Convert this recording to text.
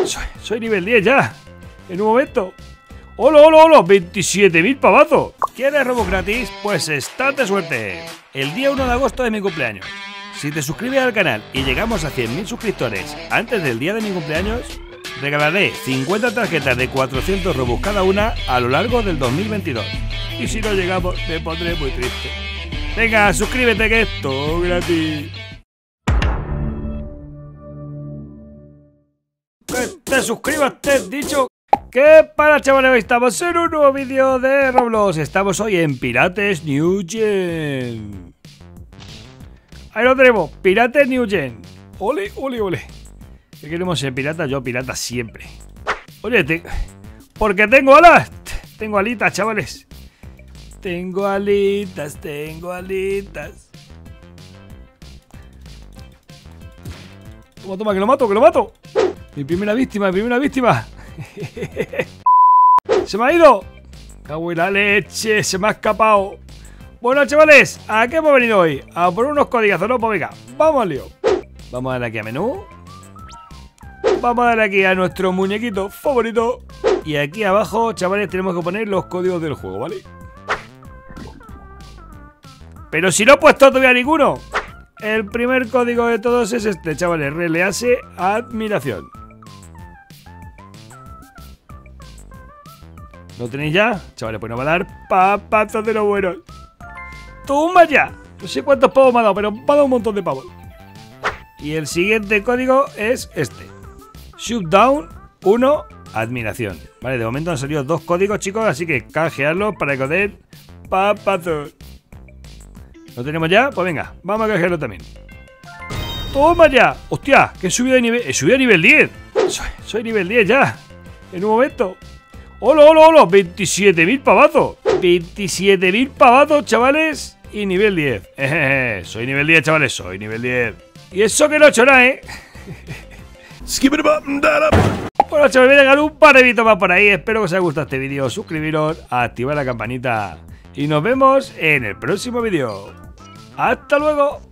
Soy nivel 10 ya. En un momento. ¡Hola, hola, hola! 27.000 pavazos. ¿Quieres robos gratis? Pues estate suerte. El día 1 de agosto de mi cumpleaños. Si te suscribes al canal y llegamos a 100.000 suscriptores antes del día de mi cumpleaños, regalaré 50 tarjetas de 400 robos cada una a lo largo del 2022. Y si no llegamos, me pondré muy triste. Venga, suscríbete que es todo gratis. Que te suscribas, te he dicho. ¿Qué para, chavales? Hoy estamos en un nuevo vídeo de Roblox. Estamos hoy en Pirates New Gen. Ahí lo tenemos, Pirates New Gen. Ole, ole, ole. ¿Qué queremos ser piratas? Yo pirata siempre. Oye, porque tengo alas. Tengo alitas, chavales. Tengo alitas, tengo alitas. Toma, toma, que lo mato, que lo mato. Mi primera víctima, mi primera víctima. ¡Se me ha ido! ¡Cago en la leche! ¡Se me ha escapado! Bueno, chavales, ¿a qué hemos venido hoy? A por unos códigazos, ¿no? Pues venga, vamos al lío. Vamos a darle aquí a menú. Vamos a darle aquí a nuestro muñequito favorito. Y aquí abajo, chavales, tenemos que poner los códigos del juego, ¿vale? Pero si no he puesto todavía ninguno. El primer código de todos es este, chavales. Release admiración. ¿Lo tenéis ya? Chavales, pues nos va a dar papazos de los buenos. ¡Toma ya! No sé cuántos pavos me ha dado, pero me ha dado un montón de pavos. Y el siguiente código es este. Shutdown 1 admiración. Vale, de momento han salido dos códigos, chicos, así que canjearlos para que os den papazos. ¿Lo tenemos ya? Pues venga, vamos a canjearlo también. ¡Toma ya! ¡Hostia! Que he subido de nivel. He subido a nivel 10. Soy nivel 10 ya. En un momento. ¡Hola, hola, hola! 27.000 pavazos. 27.000 pavazos, chavales. Y nivel 10. Soy nivel 10, chavales. Soy nivel 10. Y eso que no he hecho nada, ¿eh? Bueno, chavales, voy a dejar un par de vídeos más por ahí. Espero que os haya gustado este vídeo. Suscribiros, activar la campanita. Y nos vemos en el próximo vídeo. ¡Hasta luego!